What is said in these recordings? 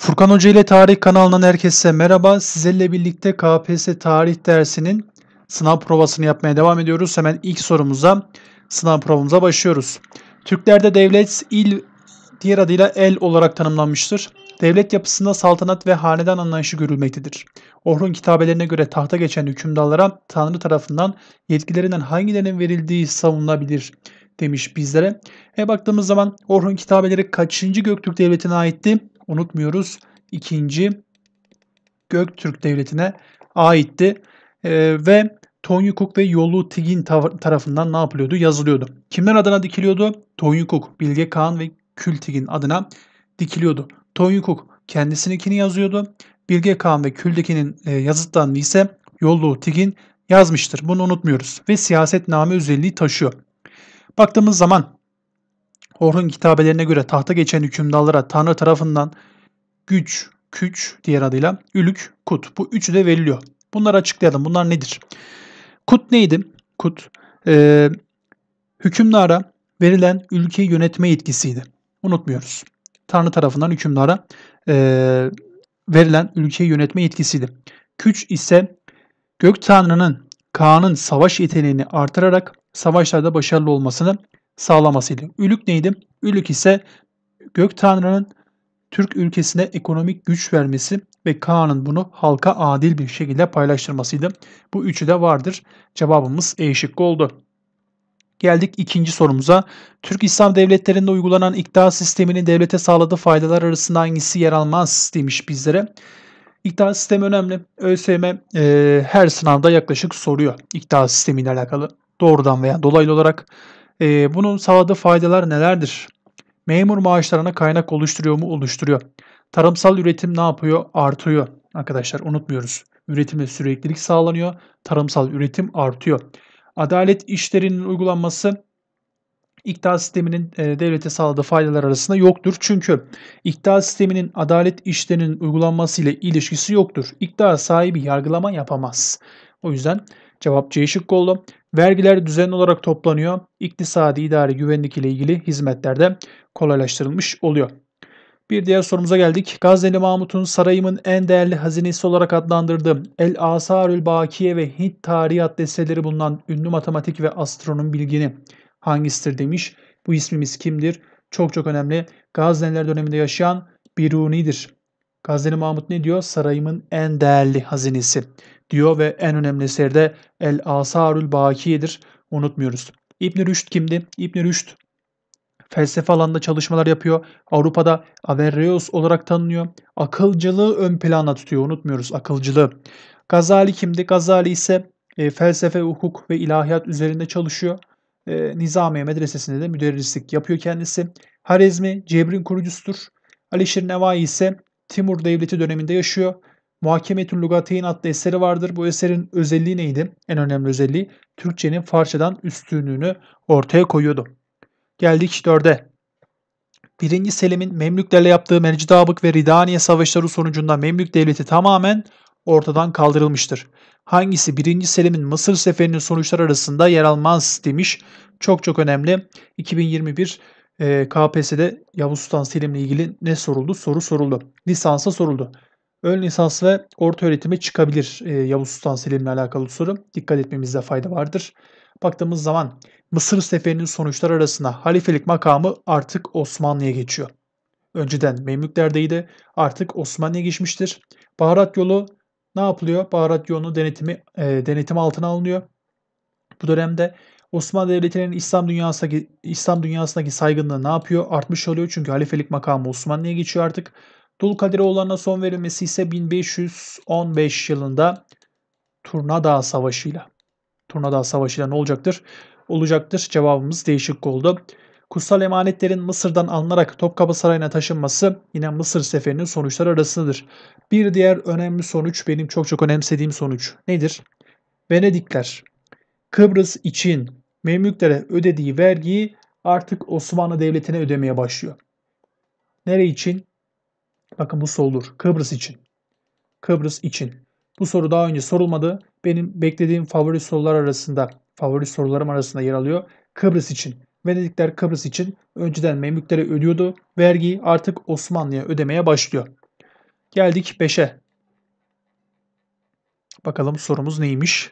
Furkan Hoca ile Tarih kanalından herkese merhaba. Sizlerle birlikte KPSS tarih dersinin sınav provasını yapmaya devam ediyoruz. Hemen ilk sorumuza, sınav provamıza başlıyoruz. Türklerde devlet, il, diğer adıyla el olarak tanımlanmıştır. Devlet yapısında saltanat ve hanedan anlayışı görülmektedir. Orhun kitabelerine göre tahta geçen hükümdarlara Tanrı tarafından yetkilerinden hangilerinin verildiği savunulabilir demiş bizlere. Baktığımız zaman Orhun kitabeleri kaçıncı Göktürk Devleti'ne aitti? Unutmuyoruz. 2. Göktürk Devleti'ne aitti. Ve Tonyukuk ve Yolu Tigin tarafından ne yapılıyordu? Yazılıyordu. Kimler adına dikiliyordu? Tonyukuk, Bilge Kağan ve Kültigin adına dikiliyordu. Tonyukuk kendisininkini yazıyordu. Bilge Kağan ve Kültiginin yazıtlarını ise Yolu Tigin yazmıştır. Bunu unutmuyoruz. Ve siyasetname özelliği taşıyor. Baktığımız zaman Orhun kitabelerine göre tahta geçen hükümdarlara Tanrı tarafından güç, küç diğer adıyla ülük, kut. Bu üçü de veriliyor. Bunları açıklayalım. Bunlar nedir? Kut neydi? Kut hükümdara verilen ülkeyi yönetme yetkisiydi. Unutmuyoruz. Tanrı tarafından hükümdara verilen ülkeyi yönetme yetkisiydi. Küç ise gök tanrının Kaan'ın savaş yeteneğini artırarak savaşlarda başarılı olmasını sağlamasıydı. Ülük neydi? Ülük ise gök tanrının Türk ülkesine ekonomik güç vermesi ve Kaan'ın bunu halka adil bir şekilde paylaştırmasıydı. Bu üçü de vardır. Cevabımız E şıkkı oldu. Geldik ikinci sorumuza. Türk İslam devletlerinde uygulanan iktidar sisteminin devlete sağladığı faydalar arasında hangisi yer almaz demiş bizlere. İktidar sistemi önemli. ÖSYM her sınavda yaklaşık soruyor iktidar sistemiyle alakalı. Doğrudan veya dolaylı olarak. Bunun sağladığı faydalar nelerdir? Memur maaşlarına kaynak oluşturuyor mu? Oluşturuyor. Tarımsal üretim ne yapıyor? Artıyor. Arkadaşlar unutmuyoruz. Üretimde süreklilik sağlanıyor. Tarımsal üretim artıyor. Adalet işlerinin uygulanması iktidar sisteminin devlete sağladığı faydalar arasında yoktur. Çünkü iktidar sisteminin adalet işlerinin uygulanması ile ilişkisi yoktur. İktidar sahibi yargılama yapamaz. O yüzden cevap C şıkkı oldu. Vergiler düzenli olarak toplanıyor. İktisadi, idari, güvenlik ile ilgili hizmetler de kolaylaştırılmış oluyor. Bir diğer sorumuza geldik. Gazneli Mahmut'un sarayımın en değerli hazinesi olarak adlandırdığı El Asarül Bakiye ve Hint Tarihi adlı eserleri bulunan ünlü matematik ve astronom bilgini hangisidir demiş. Bu ismimiz kimdir? Çok çok önemli. Gazneliler döneminde yaşayan Biruni'dir. Gazneli Mahmut ne diyor? Sarayımın en değerli hazinesi diyor ve en önemli eseri de El Asarül Bakiye'dir. Unutmuyoruz. İbn Rüşd kimdi? İbn Rüşd felsefe alanında çalışmalar yapıyor. Avrupa'da Averroes olarak tanınıyor. Akılcılığı ön plana tutuyor. Unutmuyoruz akılcılığı. Gazali kimdi? Gazali ise felsefe, hukuk ve ilahiyat üzerinde çalışıyor. Nizamiye Medresesi'nde de müderrislik yapıyor kendisi. Harezmi Cebr'in kurucusudur. Alişir Nevai ise Timur Devleti döneminde yaşıyor. Muhakemetül Lugateyn adlı eseri vardır. Bu eserin özelliği neydi? En önemli özelliği Türkçenin Farsçadan üstünlüğünü ortaya koyuyordu. Geldik 4'e. 1. Selim'in Memlüklerle yaptığı Mercidabık ve Ridaniye savaşları sonucunda Memlük Devleti tamamen ortadan kaldırılmıştır. Hangisi 1. Selim'in Mısır seferinin sonuçları arasında yer almaz demiş. Çok çok önemli. 2021 KPSS'de Yavuz Sultan Selim'le ilgili ne soruldu? Soru soruldu. Lisansa soruldu. Ön lisans ve orta öğretime çıkabilir Yavuz Sultan Selim'le alakalı soru. Dikkat etmemizde fayda vardır. Baktığımız zaman Mısır seferinin sonuçları arasında halifelik makamı artık Osmanlı'ya geçiyor. Önceden Memlüklerdeydi, artık Osmanlı'ya geçmiştir. Baharat yolu ne yapılıyor? Baharat yolunu denetim altına alınıyor. Bu dönemde Osmanlı Devleti'nin İslam dünyasındaki saygınlığı ne yapıyor? Artmış oluyor çünkü halifelik makamı Osmanlı'ya geçiyor artık. Dulkadiroğullarına son verilmesi ise 1515 yılında Turnadağ Savaşı'yla. Turnadağ Savaşı'yla ne olacaktır? Olacaktır. Cevabımız değişik oldu. Kutsal emanetlerin Mısır'dan alınarak Topkapı Sarayı'na taşınması yine Mısır seferinin sonuçları arasındadır. Bir diğer önemli sonuç benim çok çok önemsediğim sonuç nedir? Venedikler Kıbrıs için Memlüklere ödediği vergiyi artık Osmanlı Devleti'ne ödemeye başlıyor. Nere için? Bakın bu sorulur. Kıbrıs için. Kıbrıs için. Bu soru daha önce sorulmadı. Benim beklediğim favori sorularım arasında yer alıyor. Kıbrıs için. Venedikler Kıbrıs için önceden Memlüklere ödüyordu. Vergiyi artık Osmanlı'ya ödemeye başlıyor. Geldik 5'e. Bakalım sorumuz neymiş?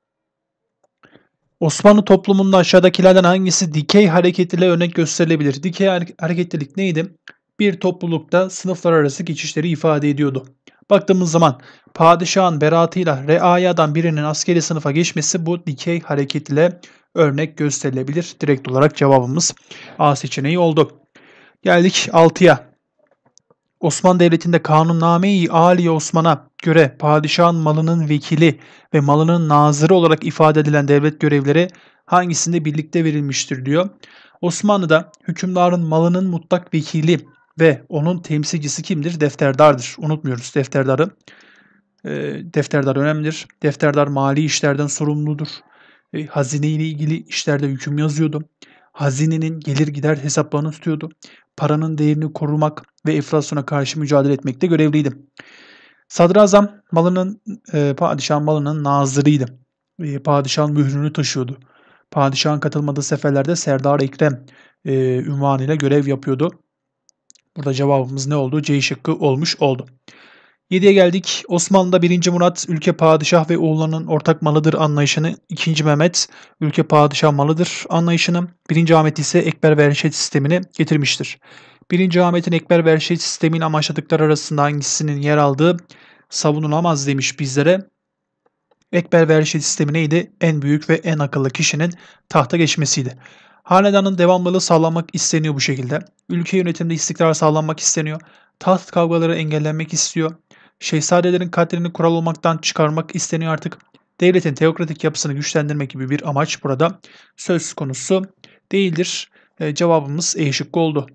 Osmanlı toplumunda aşağıdakilerden hangisi dikey hareket ile örnek gösterilebilir? Dikey hareketlilik neydi? Bir toplulukta sınıflar arası geçişleri ifade ediyordu. Baktığımız zaman padişahın beraatıyla reayadan birinin askeri sınıfa geçmesi bu dikey hareket ile örnek gösterilebilir. Direkt olarak cevabımız A seçeneği oldu. Geldik 6'ya. Osmanlı Devleti'nde Kanunname-i Âli Osman'a göre padişahın malının vekili ve malının nazırı olarak ifade edilen devlet görevleri hangisinde birlikte verilmiştir diyor. Osmanlı'da hükümdarın malının mutlak vekili ve onun temsilcisi kimdir? Defterdardır. Unutmuyoruz defterdarı. Defterdar önemlidir. Defterdar mali işlerden sorumludur. Hazine ile ilgili işlerde hüküm yazıyordu. Hazinenin gelir gider hesaplarını tutuyordu. Paranın değerini korumak ve enflasyona karşı mücadele etmekte görevliydi. Sadrazam padişahın malının nazırıydı. Padişahın mührünü taşıyordu. Padişahın katılmadığı seferlerde Serdar Ekrem ünvanıyla görev yapıyordu. Burada cevabımız ne oldu? C şıkkı olmuş oldu. 7'ye geldik. Osmanlı'da 1. Murat ülke padişah ve oğullarının ortak malıdır anlayışını, 2. Mehmet ülke padişah malıdır anlayışını, 1. Ahmet ise ekber ve reşet sistemini getirmiştir. 1. Ahmet'in ekber ve reşet sisteminin amaçladıkları arasında hangisinin yer aldığı savunulamaz demiş bizlere. Ekber ve reşet sistemi neydi? En büyük ve en akıllı kişinin tahta geçmesiydi. Hanedanın devamlılığı sağlanmak isteniyor bu şekilde. Ülke yönetiminde istikrar sağlanmak isteniyor. Taht kavgaları engellenmek istiyor. Şehzadelerin kaderini kural olmaktan çıkarmak isteniyor artık. Devletin teokratik yapısını güçlendirmek gibi bir amaç burada söz konusu değildir. Cevabımız E şıkkı oldu.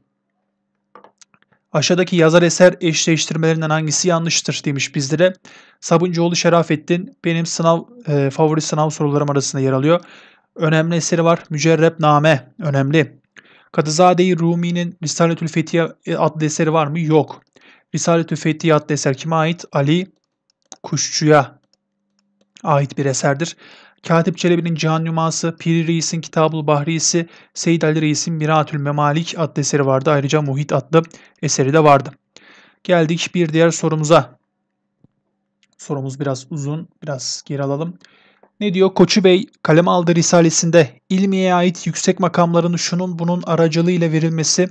Aşağıdaki yazar eser eşleştirmelerinden hangisi yanlıştır demiş bizlere. Sabuncuoğlu Şerafettin benim favori sınav sorularım arasında yer alıyor. Önemli eseri var. Mücerrebname önemli. Kadızade-i Rumi'nin Risaletül Fethiye adlı eseri var mı? Yok. Risaletül Fethiye adlı eser kime ait? Ali Kuşçu'ya ait bir eserdir. Katip Çelebi'nin Cihan Numası, Piri Reis'in Kitab-ı Bahrisi, Seyyid Ali Reis'in Miratül Memalik adlı eseri vardı. Ayrıca Muhit adlı eseri de vardı. Geldik bir diğer sorumuza. Sorumuz biraz uzun, biraz geri alalım. Ne diyor? Koçu Bey kaleme aldığı risalesinde ilmiye ait yüksek makamların şunun bunun aracılığıyla verilmesi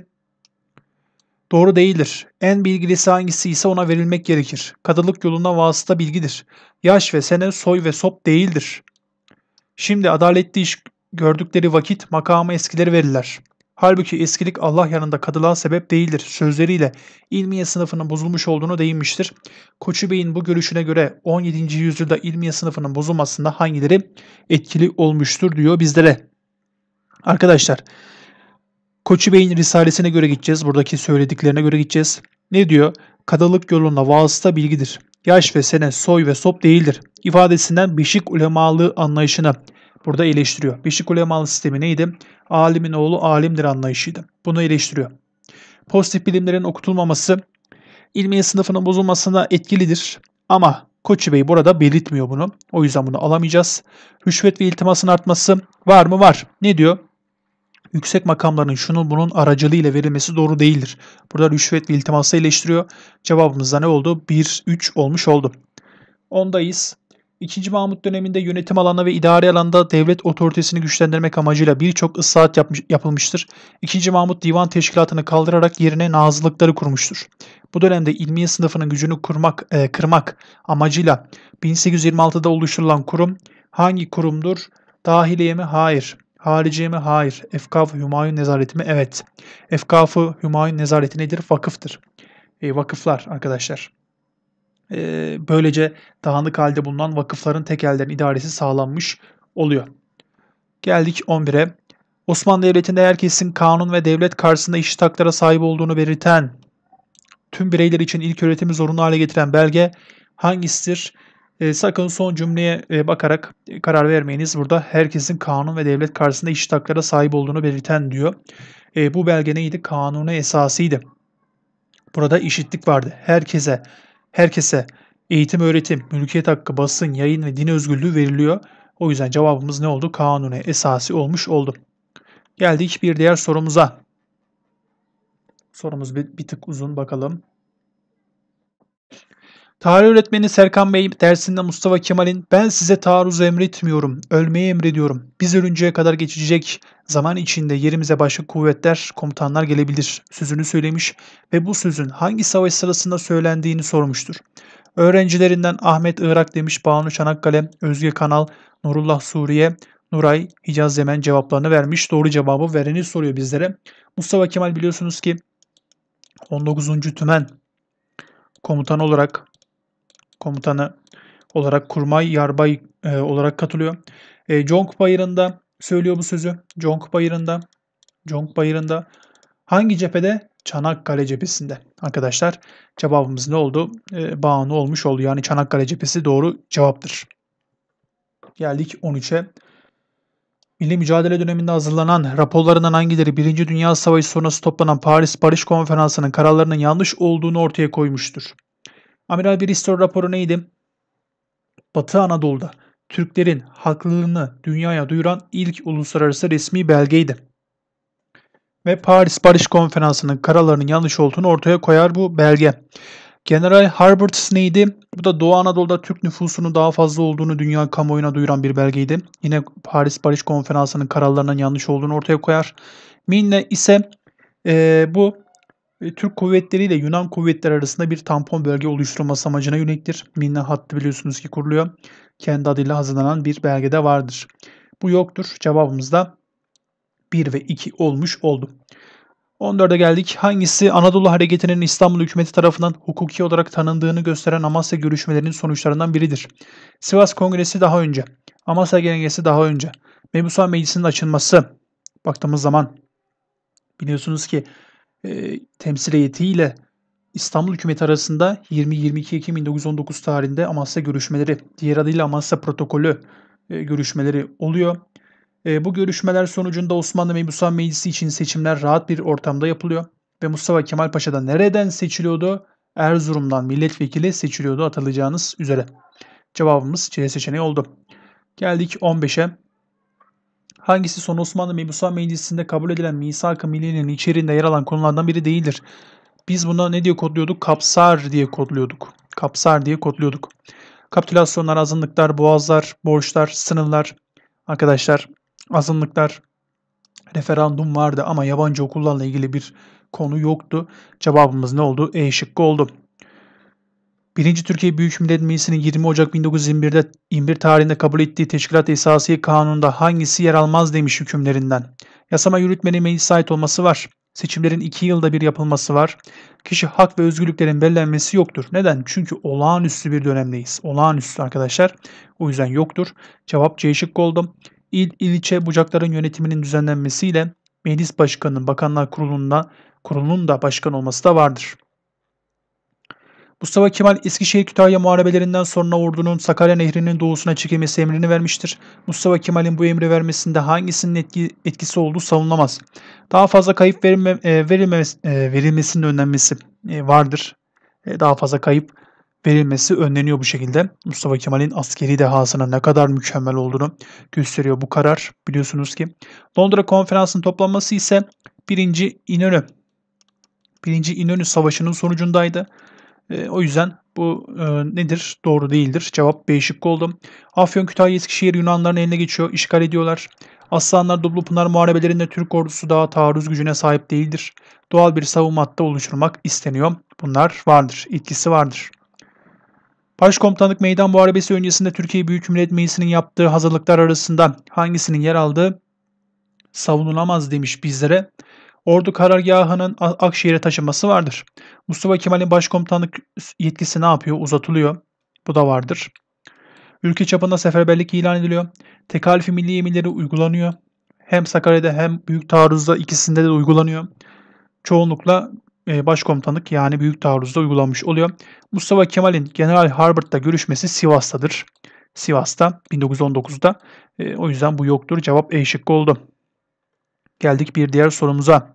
doğru değildir. En bilgilisi hangisi ise ona verilmek gerekir. Kadılık yoluna vasıta bilgidir. Yaş ve sene, soy ve sop değildir. Şimdi adaletli iş gördükleri vakit makamı eskileri verirler. Halbuki eskilik Allah yanında kadılığa sebep değildir sözleriyle ilmiye sınıfının bozulmuş olduğunu değinmiştir. Koçu Bey'in bu görüşüne göre 17. yüzyılda ilmiye sınıfının bozulmasında hangileri etkili olmuştur diyor bizlere. Arkadaşlar Koçu Bey'in risalesine göre gideceğiz. Buradaki söylediklerine göre gideceğiz. Ne diyor? Kadılık yolunda vasıta bilgidir. Yaş ve sene, soy ve sop değildir. İfadesinden beşik ulemalığı anlayışını burada eleştiriyor. Beşik ulemalı sistemi neydi? Alimin oğlu alimdir anlayışıydı. Bunu eleştiriyor. Pozitif bilimlerin okutulmaması ilmiye sınıfının bozulmasına etkilidir. Ama Koçu Bey burada belirtmiyor bunu. O yüzden bunu alamayacağız. Rüşvet ve iltimasın artması var mı? Var. Ne diyor? Yüksek makamların şunun bunun aracılığıyla verilmesi doğru değildir. Burada rüşvet ve iltiması eleştiriyor. Cevabımız da ne oldu? 1-3 olmuş oldu. 10'dayız. 2. Mahmut döneminde yönetim alanı ve idari alanda devlet otoritesini güçlendirmek amacıyla birçok ıslahat yapılmıştır. 2. Mahmut divan teşkilatını kaldırarak yerine nazırlıkları kurmuştur. Bu dönemde ilmiye sınıfının gücünü kırmak amacıyla 1826'da oluşturulan kurum hangi kurumdur? Dahiliye mi? Hayır. Hariciye mi? Hayır. Efkaf-ı Hümayun Nezareti mi? Evet. Efkaf-ı Hümayun Nezareti nedir? Vakıftır. Vakıflar arkadaşlar. Böylece dağınık halde bulunan vakıfların tekellerin idaresi sağlanmış oluyor. Geldik 11'e. Osmanlı Devleti'nde herkesin kanun ve devlet karşısında eşit haklara sahip olduğunu belirten, tüm bireyler için ilk öğretimi zorunlu hale getiren belge hangisidir? Sakın son cümleye bakarak karar vermeyiniz. Burada herkesin kanun ve devlet karşısında eşit haklara sahip olduğunu belirten diyor. Bu belge neydi? Kanunu esasıydı. Burada eşitlik vardı. Herkese eğitim, öğretim, mülkiyet hakkı, basın, yayın ve din özgürlüğü veriliyor. O yüzden cevabımız ne oldu? Kanuni esası olmuş oldu. Geldik bir diğer sorumuza. Sorumuz bir tık uzun bakalım. Tarih öğretmeni Serkan Bey dersinde Mustafa Kemal'in "Ben size taarruz emretmiyorum, ölmeyi emrediyorum. Biz ölünceye kadar geçecek zaman içinde yerimize başka kuvvetler, komutanlar gelebilir" sözünü söylemiş ve bu sözün hangi savaş sırasında söylendiğini sormuştur. Öğrencilerinden Ahmet Irak demiş, Banu Çanakkale, Özge Kanal, Nurullah Suriye, Nuray Hicaz Yemen cevaplarını vermiş. Doğru cevabı vereni soruyor bizlere. Mustafa Kemal biliyorsunuz ki 19. Tümen komutanı olarak Kurmay Yarbay olarak katılıyor. Conk Bayırı'nda söylüyor bu sözü. Conk Bayırı'nda hangi cephede? Çanakkale cephesinde. Arkadaşlar cevabımız ne oldu? Banu olmuş oldu. Yani Çanakkale cephesi doğru cevaptır. Geldik 13'e. Milli mücadele döneminde hazırlanan raporlarından hangileri 1. Dünya Savaşı sonrası toplanan Paris Barış Konferansı'nın kararlarının yanlış olduğunu ortaya koymuştur? Amiral Bristol raporu neydi? Batı Anadolu'da Türklerin haklılığını dünyaya duyuran ilk uluslararası resmi belgeydi. Ve Paris Barış Konferansı'nın kararlarının yanlış olduğunu ortaya koyar bu belge. General Harbert neydi? Bu da Doğu Anadolu'da Türk nüfusunun daha fazla olduğunu dünya kamuoyuna duyuran bir belgeydi. Yine Paris Barış Konferansı'nın kararlarının yanlış olduğunu ortaya koyar. Minne ise bu Türk kuvvetleri ile Yunan kuvvetleri arasında bir tampon bölge oluşturulması amacına yöneliktir. Minne hattı biliyorsunuz ki kuruluyor. Kendi adıyla hazırlanan bir belgede vardır. Bu yoktur. Cevabımız da 1 ve 2 olmuş oldu. 14'e geldik. Hangisi Anadolu Hareketi'nin İstanbul hükümeti tarafından hukuki olarak tanındığını gösteren Amasya görüşmelerinin sonuçlarından biridir? Sivas Kongresi daha önce. Amasya Genelgesi daha önce. Mebusan Meclisi'nin açılması. Baktığımız zaman biliyorsunuz ki temsil heyetiyle İstanbul hükümeti arasında 20-22 Ekim 1919 tarihinde Amasya görüşmeleri, diğer adıyla Amasya protokolü görüşmeleri oluyor. Bu görüşmeler sonucunda Osmanlı Mebusan Meclisi için seçimler rahat bir ortamda yapılıyor. Ve Mustafa Kemal Paşa da nereden seçiliyordu? Erzurum'dan milletvekili seçiliyordu hatırlayacağınız üzere. Cevabımız C seçeneği oldu. Geldik 15'e. Hangisi son Osmanlı Mebusan Meclisi'nde kabul edilen Misak-ı Milliye'nin içeriğinde yer alan konulardan biri değildir? Biz buna ne diye kodluyorduk? Kapsar diye kodluyorduk. Kapitülasyonlar, azınlıklar, boğazlar, borçlar, sınırlar. Arkadaşlar azınlıklar, referandum vardı ama yabancı okullarla ilgili bir konu yoktu. Cevabımız ne oldu? E şıkkı oldu. 1. Türkiye Büyük Millet Meclisi'nin 20 Ocak 1921'de 21 tarihinde kabul ettiği Teşkilat Esasiye Kanunu'nda hangisi yer almaz demiş hükümlerinden. Yasama yürütmenin meclise ait olması var. Seçimlerin 2 yılda bir yapılması var. Kişi hak ve özgürlüklerin belirlenmesi yoktur. Neden? Çünkü olağanüstü bir dönemdeyiz. Olağanüstü arkadaşlar. O yüzden yoktur. Cevap C şıkkı oldu. İlçe bucakların yönetiminin düzenlenmesiyle Meclis Başkanı'nın Bakanlar Kurulu'nun da başkan olması da vardır. Mustafa Kemal Eskişehir-Kütahya muharebelerinden sonra ordunun Sakarya Nehri'nin doğusuna çekilmesi emrini vermiştir. Mustafa Kemal'in bu emri vermesinde hangisinin etkisi olduğu savunulmaz. Daha fazla kayıp verilmesinin önlenmesi vardır. Daha fazla kayıp verilmesi önleniyor bu şekilde. Mustafa Kemal'in askeri dehasının ne kadar mükemmel olduğunu gösteriyor bu karar. Biliyorsunuz ki Londra Konferansı'nın toplanması ise 1. İnönü Savaşı'nın sonucundaydı. O yüzden bu nedir? Doğru değildir. Cevap B şıkkı oldu. Afyon, Kütahya, Eskişehir Yunanların eline geçiyor. İşgal ediyorlar. Aslanlar Dumlupınar muharebelerinde Türk ordusu daha taarruz gücüne sahip değildir. Doğal bir savunma hattı oluşturmak isteniyor. Bunlar vardır. Etkisi vardır. Başkomutanlık Meydan Muharebesi öncesinde Türkiye Büyük Millet Meclisi'nin yaptığı hazırlıklar arasında hangisinin yer aldığı savunulamaz demiş bizlere. Ordu karargahının Akşehir'e taşınması vardır. Mustafa Kemal'in başkomutanlık yetkisi ne yapıyor? Uzatılıyor. Bu da vardır. Ülke çapında seferberlik ilan ediliyor. Tekalifi milli emirleri uygulanıyor. Hem Sakarya'da hem Büyük Taarruz'da ikisinde de uygulanıyor. Çoğunlukla başkomutanlık yani Büyük Taarruz'da uygulanmış oluyor. Mustafa Kemal'in General Harbert'la görüşmesi Sivas'tadır. Sivas'ta 1919'da. O yüzden bu yoktur. Cevap E şıkkı oldu. Geldik bir diğer sorumuza.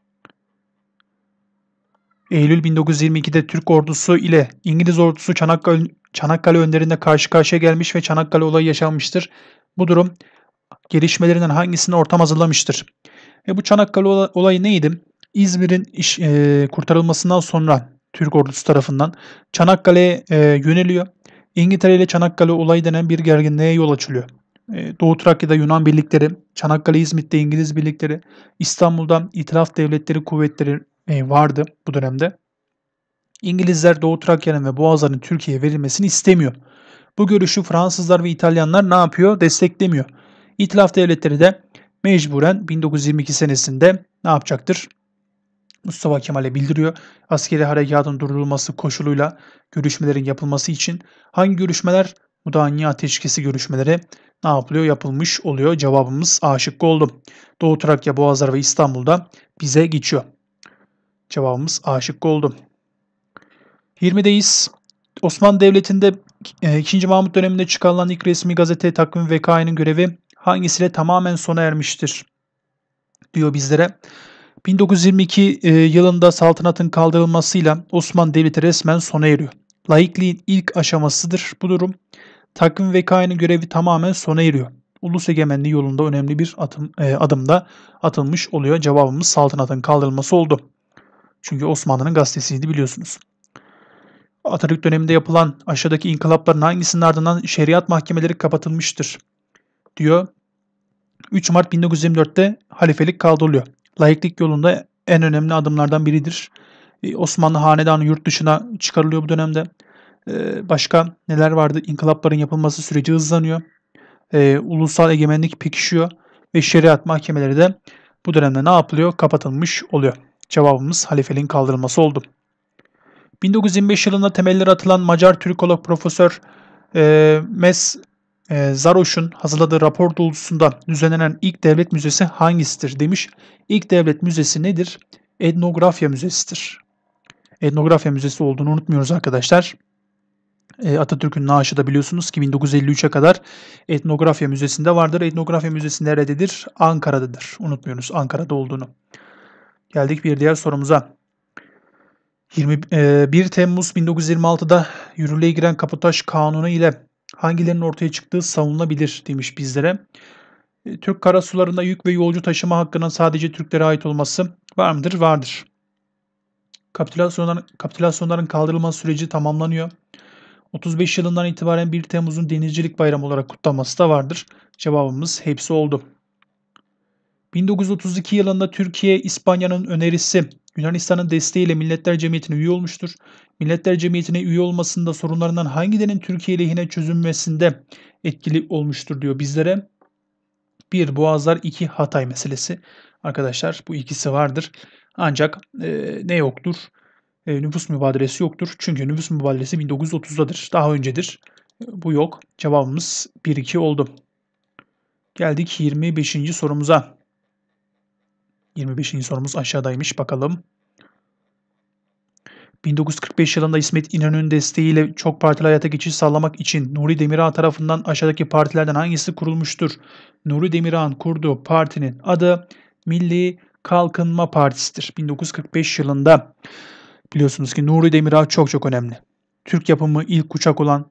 Eylül 1922'de Türk ordusu ile İngiliz ordusu Çanakkale önlerinde karşı karşıya gelmiş ve Çanakkale olayı yaşanmıştır. Bu durum gelişmelerinden hangisini ortam hazırlamıştır? Bu Çanakkale olayı neydi? İzmir'in kurtarılmasından sonra Türk ordusu tarafından Çanakkale'ye yöneliyor. İngiltere ile Çanakkale olayı denen bir gerginliğe yol açılıyor. Doğu Trakya'da Yunan birlikleri, Çanakkale İzmit'te İngiliz birlikleri, İstanbul'da İtilaf Devletleri kuvvetleri vardı bu dönemde. İngilizler Doğu Trakya'nın ve Boğazların Türkiye'ye verilmesini istemiyor. Bu görüşü Fransızlar ve İtalyanlar ne yapıyor? Desteklemiyor. İtilaf devletleri de mecburen 1922 senesinde ne yapacaktır? Mustafa Kemal'e bildiriyor. Askeri harekatın durdurulması koşuluyla görüşmelerin yapılması için hangi görüşmeler? Mudanya ateşkesi görüşmeleri ne yapılıyor? Yapılmış oluyor. Cevabımız A şıkkı oldu. Doğu Trakya, Boğazlar ve İstanbul'da bize geçiyor. Cevabımız A şıkkı oldu. 20'deyiz. Osmanlı Devleti'nde 2. Mahmut döneminde çıkarılan ilk resmi gazete Takvim Vekai'nin görevi hangisiyle tamamen sona ermiştir? Diyor bizlere. 1922 yılında saltanatın kaldırılmasıyla Osmanlı Devleti resmen sona eriyor. Laikliğin ilk aşamasıdır bu durum. Takvim Vekai'nin görevi tamamen sona eriyor. Ulus egemenliği yolunda önemli bir adımda atılmış oluyor. Cevabımız saltanatın kaldırılması oldu. Çünkü Osmanlı'nın gazetesiydi biliyorsunuz. Atatürk döneminde yapılan aşağıdaki inkılapların hangisinin ardından şeriat mahkemeleri kapatılmıştır? Diyor. 3 Mart 1924'te halifelik kaldırılıyor. Laiklik yolunda en önemli adımlardan biridir. Osmanlı hanedanı yurt dışına çıkarılıyor bu dönemde. Başka neler vardı? İnkılapların yapılması süreci hızlanıyor. Ulusal egemenlik pekişiyor ve şeriat mahkemeleri de bu dönemde ne yapılıyor? Kapatılmış oluyor. Cevabımız halifeliğin kaldırılması oldu. 1925 yılında temelleri atılan Macar Türkolog Profesör Mes Zaroş'un hazırladığı rapor doğrultusunda düzenlenen ilk devlet müzesi hangisidir demiş. İlk devlet müzesi nedir? Etnografya Müzesi'dir. Etnografya Müzesi olduğunu unutmuyoruz arkadaşlar. Atatürk'ün naaşı da biliyorsunuz ki 1953'e kadar Etnografya Müzesi'nde vardır. Etnografya Müzesi nerededir? Ankara'dadır. Unutmuyoruz Ankara'da olduğunu. Geldik bir diğer sorumuza. 21 Temmuz 1926'da yürürlüğe giren Kabotaj Kanunu ile hangilerinin ortaya çıktığı savunulabilir demiş bizlere. Türk karasularında yük ve yolcu taşıma hakkının sadece Türklere ait olması var mıdır? Vardır. Kapitülasyonların kaldırılması süreci tamamlanıyor. 35 yılından itibaren 1 Temmuz'un Denizcilik Bayramı olarak kutlanması da vardır. Cevabımız hepsi oldu. 1932 yılında Türkiye, İspanya'nın önerisi Yunanistan'ın desteğiyle Milletler Cemiyeti'ne üye olmuştur. Milletler Cemiyeti'ne üye olmasında sorunlarından hangilerinin Türkiye lehine çözülmesinde etkili olmuştur diyor bizlere. 1. Boğazlar, 2. Hatay meselesi. Arkadaşlar bu ikisi vardır. Ancak ne yoktur? Nüfus mübadelesi yoktur. Çünkü nüfus mübadelesi 1930'dadır. Daha öncedir. Bu yok. Cevabımız 1-2 oldu. Geldik 25. sorumuza. 25. sorumuz aşağıdaymış. Bakalım. 1945 yılında İsmet İnönü'nün desteğiyle çok partili hayata geçiş sağlamak için Nuri Demirağ tarafından aşağıdaki partilerden hangisi kurulmuştur? Nuri Demirağ'ın kurduğu partinin adı Milli Kalkınma Partisi'dir. 1945 yılında biliyorsunuz ki Nuri Demirağ çok önemli. Türk yapımı ilk uçak olan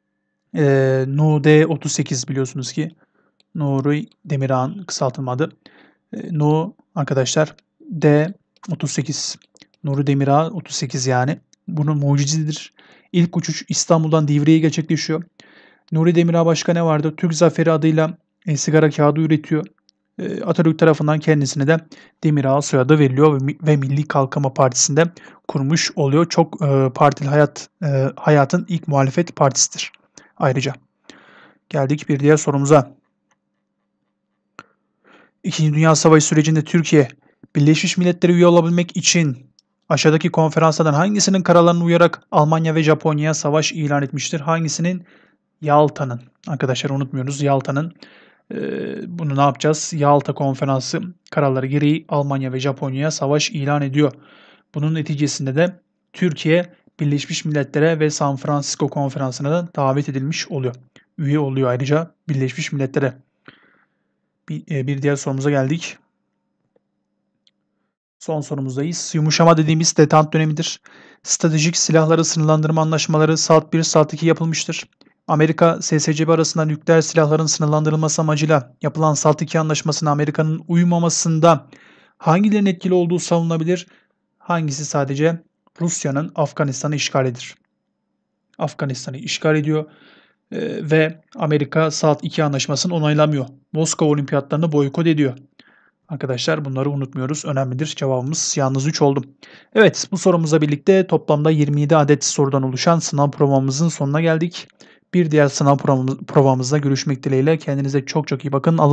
NUD-38 biliyorsunuz ki Nuri Demirağ'ın kısaltılma adı. Nu arkadaşlar D-38. Nuri Demirağ 38 yani. Bunun mucizidir. İlk uçuş İstanbul'dan Divriğe gerçekleşiyor. Nuri Demirağ başka ne vardı? Türk Zaferi adıyla sigara kağıdı üretiyor. Atatürk tarafından kendisine de Demirağ soyadı veriliyor ve Milli Kalkınma Partisi'nde kurmuş oluyor. Çok partili hayatın ilk muhalefet partisidir. Ayrıca geldik bir diğer sorumuza. İkinci Dünya Savaşı sürecinde Türkiye, Birleşmiş Milletler'e üye olabilmek için aşağıdaki konferanslardan hangisinin kararlarına uyarak Almanya ve Japonya'ya savaş ilan etmiştir? Hangisinin? Yalta'nın. Arkadaşlar unutmuyoruz Yalta'nın. Bunu ne yapacağız? Yalta Konferansı kararları gereği Almanya ve Japonya'ya savaş ilan ediyor. Bunun neticesinde de Türkiye, Birleşmiş Milletler'e ve San Francisco Konferansı'na da davet edilmiş oluyor. Üye oluyor ayrıca Birleşmiş Milletler'e. Bir diğer sorumuza geldik. Son sorumuzdayız. Yumuşama dediğimiz detant dönemidir. Stratejik silahları sınırlandırma anlaşmaları SALT 1, SALT 2 yapılmıştır. Amerika, SSCB arasında nükleer silahların sınırlandırılması amacıyla yapılan SALT 2 anlaşmasına Amerika'nın uymamasında hangilerinin etkili olduğu savunulabilir? Hangisi sadece Rusya'nın Afganistan'ı işgalidir. Afganistan'ı işgal ediyor ve Amerika Saat 2 anlaşmasını onaylamıyor. Moskova olimpiyatlarını boykot ediyor. Arkadaşlar bunları unutmuyoruz. Önemlidir. Cevabımız yalnız 3 oldu. Evet, bu sorumuzla birlikte toplamda 27 adet sorudan oluşan sınav provamızın sonuna geldik. Bir diğer sınav provamızda görüşmek dileğiyle. Kendinize çok çok iyi bakın.